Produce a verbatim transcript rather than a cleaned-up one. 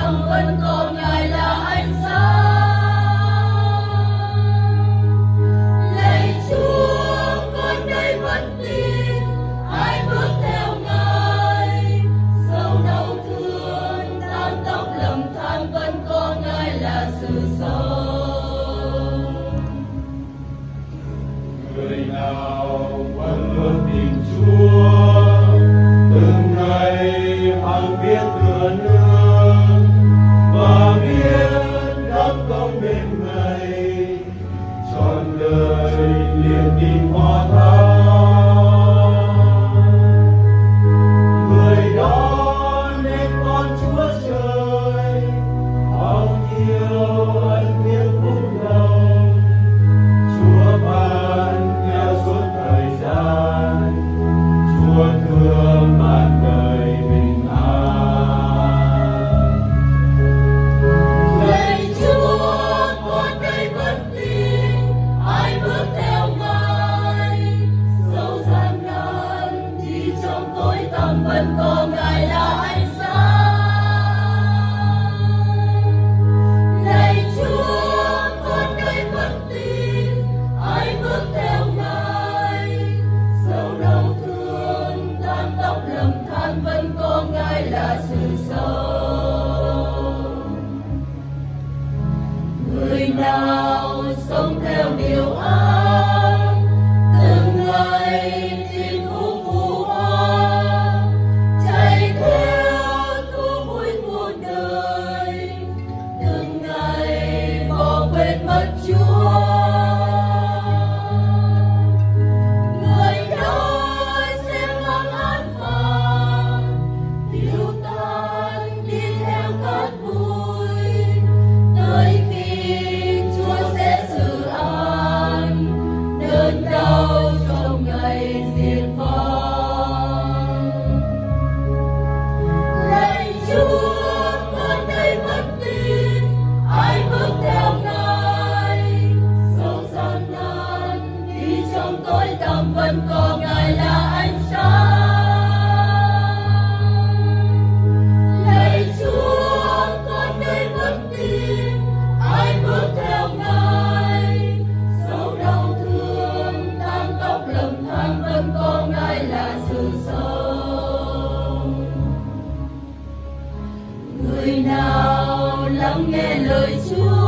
tầm vẫn còn Ngài là ánh sáng. Lạy Chúa, con đây vẫn tin, ai bước theo Ngài, dẫu đau thương tan tóc lầm than vẫn có Ngài là sự sống. Người nào vẫn luôn tìm Chúa, từng ngày hàng biết tựa nương và biết đắp công bên Ngài, trọn đời niềm tin hoa thắm. Người đó nên con Chúa trời, bao nhiêu ân phiền phúc lòng, Chúa ban theo suốt thời gian, Chúa thương ban đời bình an. Lạy Chúa, con đây vẫn tin, ai bước theo Ngài, dẫu gian nan thì trong tối tăm vẫn có Ngài là ánh sáng. Lạy Chúa, con đây vẫn tin, ai bước theo Ngài, dẫu đau thương tan tóc lầm than vẫn có Ngài là sự sống. Người nào sống theo điều ác, từng ngày tìm thú phù hoa, chạy theo thú vui cuộc đời, từng ngày bỏ quên mất Chúa. Người đó sẽ mang án phạt, tiêu tan đi theo cát bụi, tới khi Chúa sẽ xử án, đớn đau trong ngày diệt vong. Lạy Chúa, con đây vẫn tin, ai bước theo Ngài, dẫu gian nan thì trong tối tăm vẫn có Ngài là ánh sáng. Lạy Chúa, con đây vẫn tin, ai bước theo Ngài, dẫu đau thương tan tóc lầm than vẫn có Ngài là sự sống. Người nào lắng nghe lời Chúa,